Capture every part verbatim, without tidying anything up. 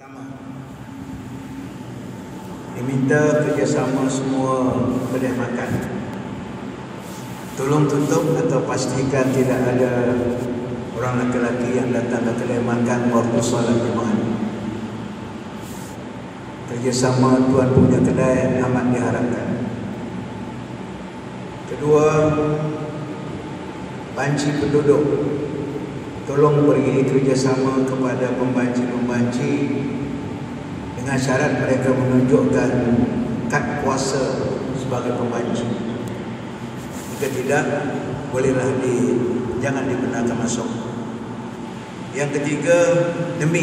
Pertama, diminta kerjasama semua kedai makan. Tolong tutup atau pastikan tidak ada orang lelaki yang datang ke kedai makan waktu solat Jumaat. Kerjasama tuan punya kedai amat diharapkan. Kedua, banci penduduk, tolong beri kerjasama kepada pembanci-pembanci dengan syarat mereka menunjukkan kad kuasa sebagai pembanci. Jika tidak, bolehlah di jangan dibenarkan masuk. Yang ketiga, demi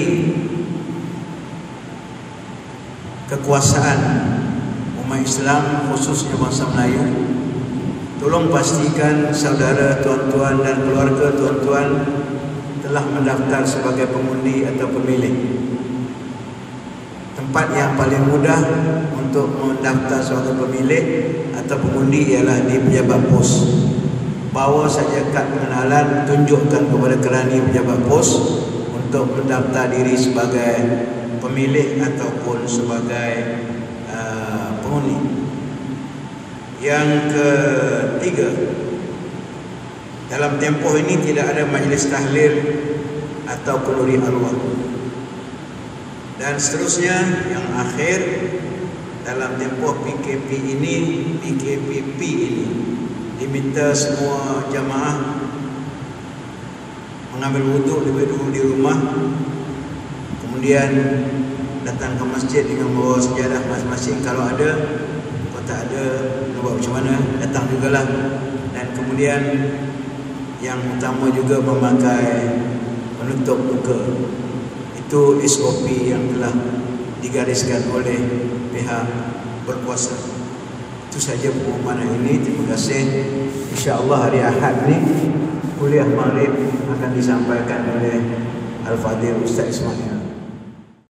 kekuasaan umat Islam khususnya bangsa Melayu, tolong pastikan saudara tuan-tuan dan keluarga tuan-tuan telah mendaftar sebagai pengundi atau pemilih. Tempat yang paling mudah untuk mendaftar sebagai pemilih atau pengundi ialah di pejabat pos. Bawa saja kad pengenalan, tunjukkan kepada kerani pejabat pos untuk mendaftar diri sebagai pemilih ataupun sebagai uh, pengundi. Yang ketiga, dalam tempoh ini tidak ada majlis tahlil atau kenduri arwah. Dan seterusnya, yang akhir, dalam tempoh P K P ini, P K P P ini, diminta semua jamaah mengambil wuduk lebih dulu di rumah, kemudian datang ke masjid dengan membawa sejadah masing-masing kalau ada. Kalau tak ada, nak buat macam mana? Datang jugalah. Dan kemudian yang utama juga memakai penutup muka. Itu S O P yang telah digariskan oleh pihak berkuasa. Itu saja pengumuman ini. Terima kasih. InsyaAllah hari Ahad ni kuliah Maghrib akan disampaikan oleh Al-Fadhil Ustaz Ismail.